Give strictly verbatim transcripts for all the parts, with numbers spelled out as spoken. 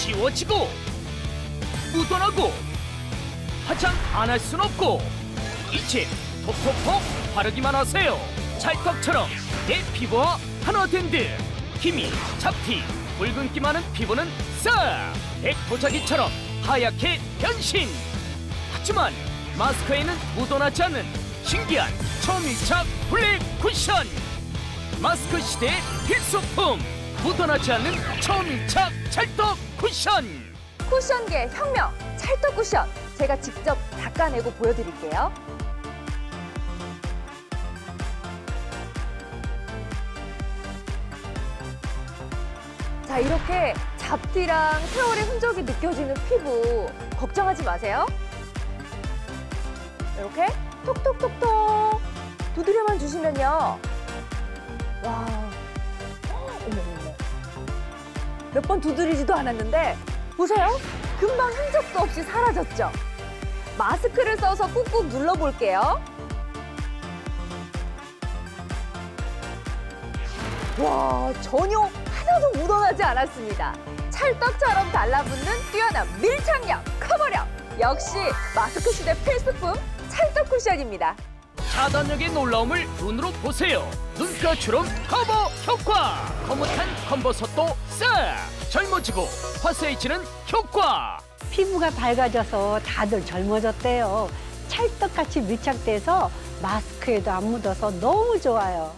지워지고 묻어나고 화장 안 할 순 없고 이제 톡톡톡 바르기만 하세요. 찰떡처럼 내 피부와 하나 된 듯 기미, 잡티, 붉은기 많은 피부는 싹 백도자기처럼 하얗게 변신. 하지만 마스크에는 묻어나지 않는 신기한 초밀착 블랙 쿠션. 마스크 시대의 필수품 묻어나지 않는 초밀착 찰떡 쿠션. 쿠션계 혁명 찰떡 쿠션, 제가 직접 닦아내고 보여드릴게요. 자, 이렇게 잡티랑 세월의 흔적이 느껴지는 피부 걱정하지 마세요. 이렇게 톡톡톡톡 두드려만 주시면요. 와, 어머 어머. 몇 번 두드리지도 않았는데 보세요. 금방 흔적도 없이 사라졌죠. 마스크를 써서 꾹꾹 눌러볼게요. 와, 전혀 하나도 묻어나지 않았습니다. 찰떡처럼 달라붙는 뛰어난 밀착력, 커버력. 역시 마스크 시대 필수품 찰떡 쿠션입니다. 차단력의 놀라움을 눈으로 보세요. 눈가주름 커버 효과. 거뭇한 컨버섯도 싹 젊어지고 화사해지는 효과. 피부가 밝아져서 다들 젊어졌대요. 찰떡같이 밀착돼서 마스크에도 안 묻어서 너무 좋아요.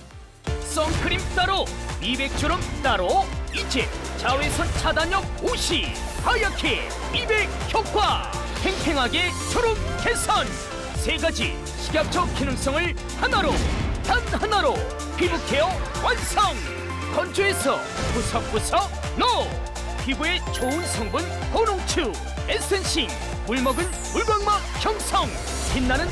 선크림 따로, 미백주름 따로. 이제 자외선 차단력 오십, 하얗게 미백 효과. 팽팽하게 주름 개선. 세 가지 식약처 기능성을 하나로, 단 하나로 피부 케어 완성. 건조해서 구석구석 노. 피부에 좋은 성분 고농축, 에센싱, 물먹은 물광막 형성. 빛나는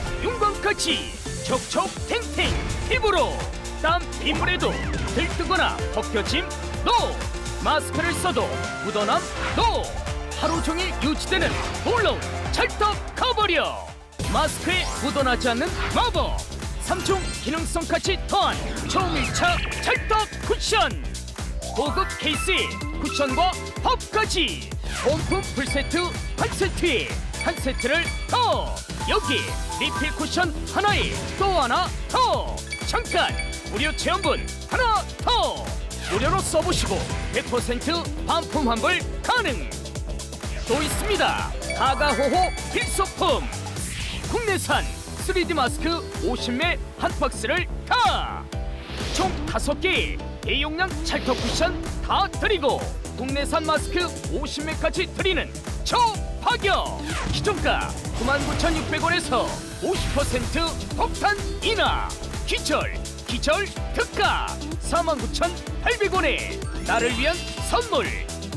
윤광까지 촉촉 탱탱 피부로. 땀 빗물에도 들뜨거나 벗겨짐 노. 마스크를 써도 묻어남 노. 하루 종일 유지되는 놀라운 찰떡 커버력. 마스크에 묻어나지 않는 마법. 삼중 기능성까지 더한 초밀착 찰떡 쿠션. 고급 케이스에 쿠션과 팝까지. 본품 풀세트 한 세트에 한 세트를 더. 여기 리필 쿠션 하나에 또 하나 더. 잠깐 무료 체험분 하나 더. 무료로 써보시고 백 퍼센트 반품 환불 가능. 또 있습니다. 가가호호 필수품 국내산 쓰리디 마스크 오십 매 한 박스를 다. 총 다섯 개의 대용량 찰떡 쿠션 다 드리고 국내산 마스크 오십 매까지 드리는 초파격. 기존가 구만 구천육백 원에서 오십 퍼센트 폭탄 인하. 기절 기절 특가 사만 구천팔백 원에 나를 위한 선물.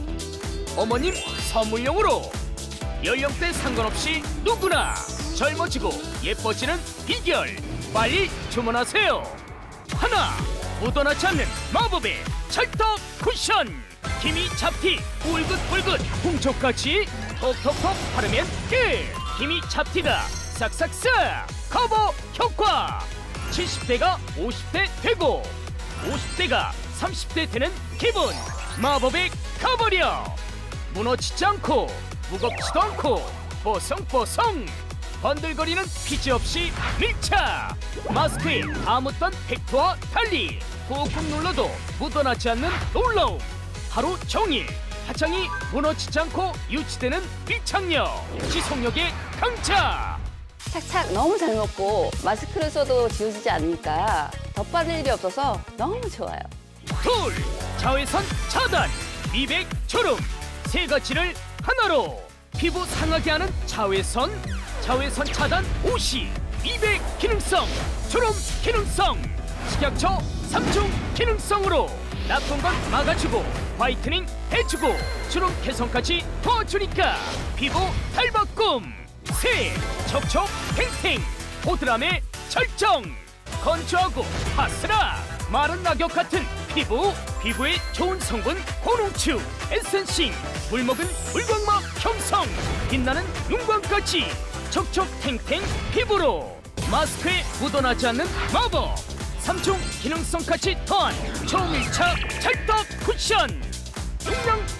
어머님 선물용으로 연령대 상관없이 누구나 젊어지고 예뻐지는 비결. 빨리 주문하세요. 하나 묻어나지 않는 마법의 찰떡 쿠션. 기미 잡티 뿔긋뿔긋 홍초까지 톡톡톡 바르면 끝. 기미 잡티가 싹싹싹 커버 효과. 칠십 대가 오십 대 되고 오십 대가 삼십 대 되는 기분. 마법의 커버력. 무너지지 않고 무겁지도 않고 뽀송뽀송. 번들거리는 피지 없이 밀착. 마스크에 다 묻던 팩트와 달리 꾹꾹 눌러도 묻어나지 않는 놀라움. 하루 종일 화장이 무너지지 않고 유지되는 밀착력. 지속력의 강자. 착착 너무 잘 먹고 마스크를 써도 지워지지 않으니까 덧바를 일이 없어서 너무 좋아요. 둘, 자외선 차단, 미백 주름. 세 가지를 하나로. 피부 상하게 하는 자외선, 자외선 차단 오십, 미백 기능성, 주름 기능성. 식약처 삼중 기능성으로 나쁜 건 막아주고 화이트닝 해주고 주름 개선까지 도와주니까 피부 탈바꿈. 새 촉촉 탱탱 보드람의 절정. 건조하고 파스락 마른 낙엽 같은 피부. 피부에 좋은 성분 고농축, 에센싱, 물먹은 물광막 형성. 빛나는 윤광까지 촉촉 탱탱 피부로. 마스크에 묻어나지 않는 마법. 삼중 기능성까지 더한 초밀착 찰떡 쿠션. 용량 더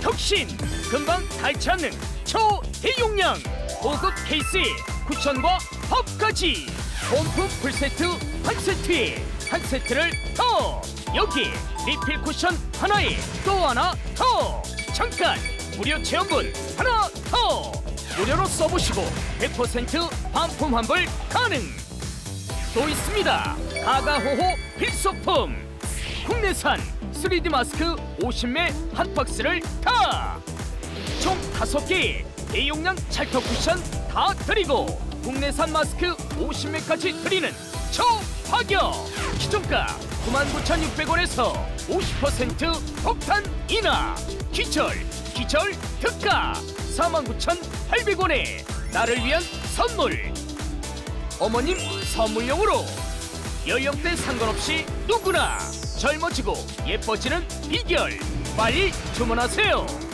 혁신 금방 닳지 않는 초대용량 고급 케이스에 쿠션과 컵까지 홈프 풀세트 한 세트에 한 세트를 더 여기 리필 쿠션 하나에 또 하나 더 잠깐 무료 체험분 하나 더 무료로 써보시고 백 퍼센트 반품 환불 가능. 또 있습니다. 가가호호 필소품 국내산 쓰리디 마스크 오십 매 한 박스를 다 총 다섯 개의 대용량 찰떡 쿠션 다 드리고 국내산 마스크 오십 매까지 드리는 초파격 기존가 구만 구천육백 원에서 오십 퍼센트 폭탄 인하 기절 기절 특가 사만 구천팔백 원에 나를 위한 선물 어머님 선물용으로 연령대 상관없이 누구나 젊어지고 예뻐지는 비결 빨리 주문하세요.